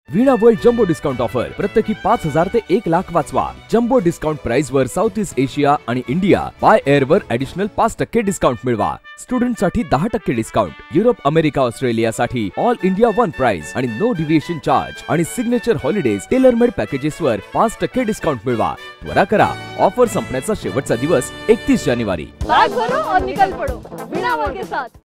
वीणा world jumbo discount offer प्रत्येकी 5,000 ते 1,00,000 वाचवा। जम्बो डिस्काउंट प्राइस वर साउथ ईस्ट एशिया आणि इंडिया बाय एअर वर ऍडिशनल 5% डिस्काउंट मिळवा। स्टुडंट साठी 10% डिस्काउंट। युरोप, अमेरिका, ऑस्ट्रेलिया साठी ऑल इंडिया वन प्राइस आणि नो डिव्हिएशन चार्ज आणि signature holidays tailor made packages वर 5% डिस्काउंट मिळवा। त्वरा करा, ऑफर संपण्याचा शेवटचा दिवस 31 जानेवारी। बैग भरो और निकल पड़ो वीणा वर्ल्ड के साथ।